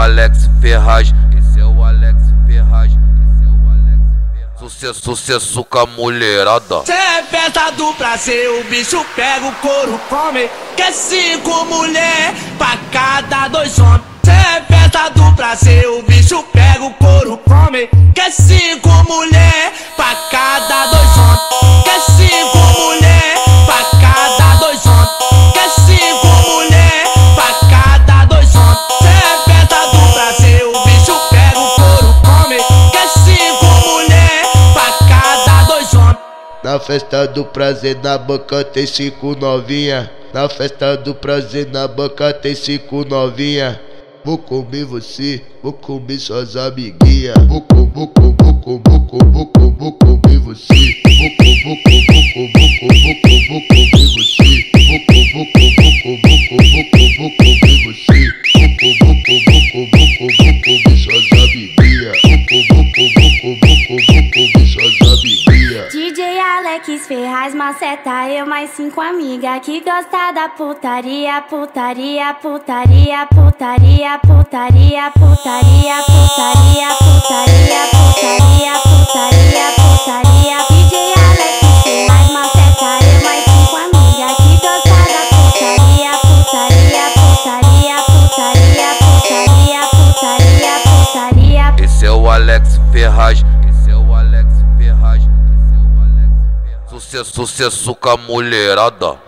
Alex Ferraz, esse é o Alex Ferraz, sucesso com a mulherada. Cê é festa do prazer, o bicho pega o couro, come. Quer 5 mulher pra cada 2 homens. Cê é festa do prazer, o bicho pega o couro, come. Quer 5 mulher pra cada 2 homens. Quer 5 mulher pra cada 2 homens. Quer 5 mulher pra cada 2 homens. Cê é festa do prazer, o bicho pega o couro, come. Quer 5 mulher pra cada 2 homens. Na festa do prazer na banca tem 5 novinha. Na festa do prazer na banca tem 5 novinha. Vou comer você, vou comer suas amiguinhas. Vou comer você. Vou comer você. Vou comer você. Vou comer suas amiguinhas. Vou comer suas amiguinhas. DJ Alex Ferraz maceta eu mais 5 amigas que gosta da putaria, putaria, putaria, putaria, putaria, putaria, putaria, putaria, putaria, putaria, putaria. DJ Alex Ferraz maceta eu mais 5 amigas que gosta da putaria, putaria, putaria, putaria, putaria, putaria, putaria. Esse é o Alex Ferraz, esse é o Alex Ferraz, sucesso com a mulherada.